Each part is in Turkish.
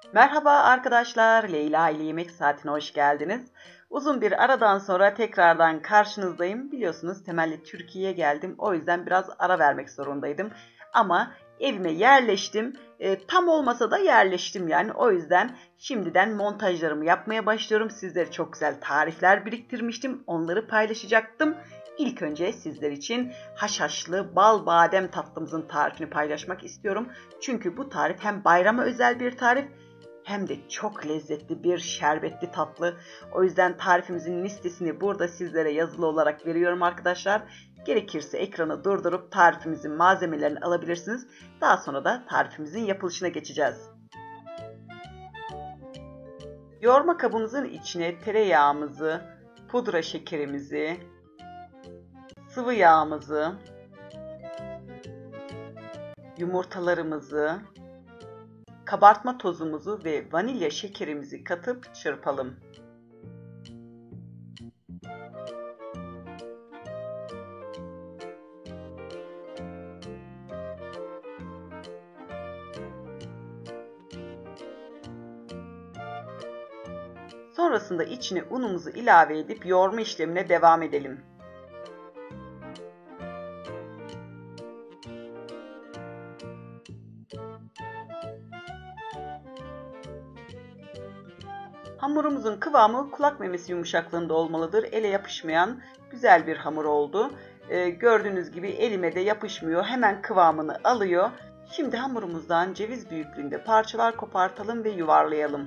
Merhaba arkadaşlar, Leyla ile Yemek Saati'ne hoş geldiniz. Uzun bir aradan sonra tekrardan karşınızdayım. Biliyorsunuz temelli Türkiye'ye geldim. O yüzden biraz ara vermek zorundaydım. Ama evime yerleştim. Tam olmasa da yerleştim yani. O yüzden şimdiden montajlarımı yapmaya başlıyorum. Sizlere çok güzel tarifler biriktirmiştim. Onları paylaşacaktım. İlk önce sizler için haşhaşlı bal badem tatlımızın tarifini paylaşmak istiyorum. Çünkü bu tarif hem bayrama özel bir tarif hem de çok lezzetli bir şerbetli tatlı. O yüzden tarifimizin listesini burada sizlere yazılı olarak veriyorum arkadaşlar. Gerekirse ekranı durdurup tarifimizin malzemelerini alabilirsiniz. Daha sonra da tarifimizin yapılışına geçeceğiz. Yoğurma kabımızın içine tereyağımızı, pudra şekerimizi, sıvı yağımızı, yumurtalarımızı, kabartma tozumuzu ve vanilya şekerimizi katıp çırpalım. Sonrasında içine unumuzu ilave edip yoğurma işlemine devam edelim. Hamurumuzun kıvamı kulak memesi yumuşaklığında olmalıdır. Ele yapışmayan güzel bir hamur oldu. Gördüğünüz gibi elime de yapışmıyor. Hemen kıvamını alıyor. Şimdi hamurumuzdan ceviz büyüklüğünde parçalar kopartalım ve yuvarlayalım.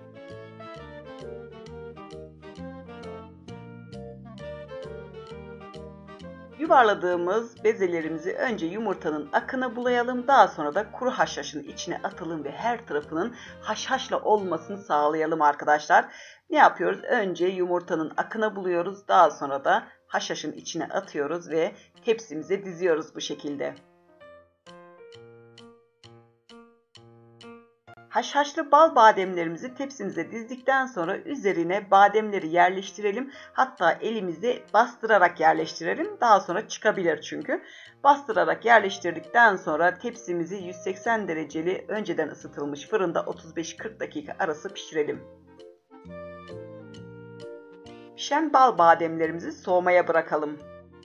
Yuvarladığımız bezelerimizi önce yumurtanın akına bulayalım. Daha sonra da kuru haşhaşın içine atalım ve her tarafının haşhaşla olmasını sağlayalım arkadaşlar. Ne yapıyoruz? Önce yumurtanın akına buluyoruz. Daha sonra da haşhaşın içine atıyoruz ve tepsimize diziyoruz bu şekilde. Haşhaşlı bal bademlerimizi tepsimize dizdikten sonra üzerine bademleri yerleştirelim. Hatta elimizde bastırarak yerleştirelim. Daha sonra çıkabilir çünkü. Bastırarak yerleştirdikten sonra tepsimizi 180 dereceli önceden ısıtılmış fırında 35-40 dakika arası pişirelim. Pişen bal bademlerimizi soğumaya bırakalım.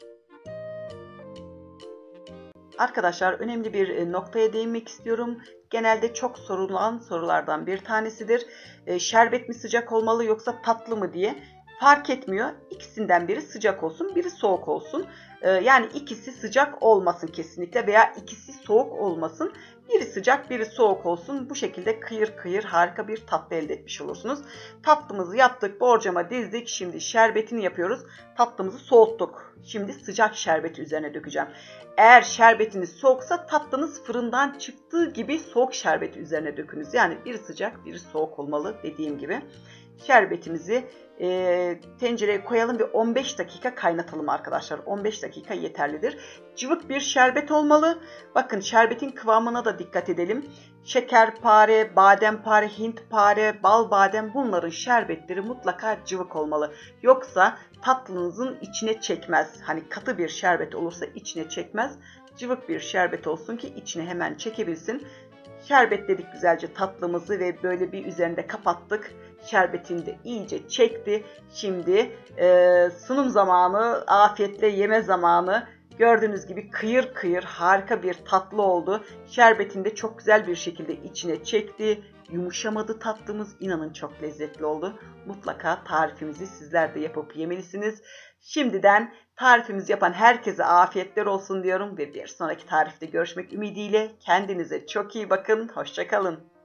Arkadaşlar önemli bir noktaya değinmek istiyorum. Genelde çok sorulan sorulardan bir tanesidir. Şerbet mi sıcak olmalı yoksa tatlı mı diye. Fark etmiyor. İkisinden biri sıcak olsun, biri soğuk olsun. Yani ikisi sıcak olmasın kesinlikle veya ikisi soğuk olmasın. Biri sıcak, biri soğuk olsun. Bu şekilde kıyır kıyır harika bir tatlı elde etmiş olursunuz. Tatlımızı yaptık, borcama dizdik. Şimdi şerbetini yapıyoruz. Tatlımızı soğuttuk. Şimdi sıcak şerbeti üzerine dökeceğim. Eğer şerbetiniz soğuksa tatlınız fırından çıktığı gibi soğuk şerbeti üzerine dökünüz. Yani biri sıcak, biri soğuk olmalı dediğim gibi. Şerbetimizi tencereye koyalım ve 15 dakika kaynatalım arkadaşlar. 15 dakika yeterlidir. Cıvık bir şerbet olmalı. Bakın şerbetin kıvamına da dikkat edelim. Şekerpare, badempare, hintpare, bal badem bunların şerbetleri mutlaka cıvık olmalı. Yoksa tatlınızın içine çekmez. Hani katı bir şerbet olursa içine çekmez. Cıvık bir şerbet olsun ki içine hemen çekebilsin. Şerbetledik güzelce tatlımızı ve böyle bir üzerinde kapattık. Şerbetini de iyice çekti. Şimdi sunum zamanı, afiyetle yeme zamanı. Gördüğünüz gibi kıyır kıyır harika bir tatlı oldu. Şerbetini de çok güzel bir şekilde içine çekti. Yumuşamadı tatlımız. İnanın çok lezzetli oldu. Mutlaka tarifimizi sizler de yapıp yemelisiniz. Şimdiden tarifimizi yapan herkese afiyetler olsun diyorum ve bir sonraki tarifte görüşmek ümidiyle kendinize çok iyi bakın. Hoşça kalın.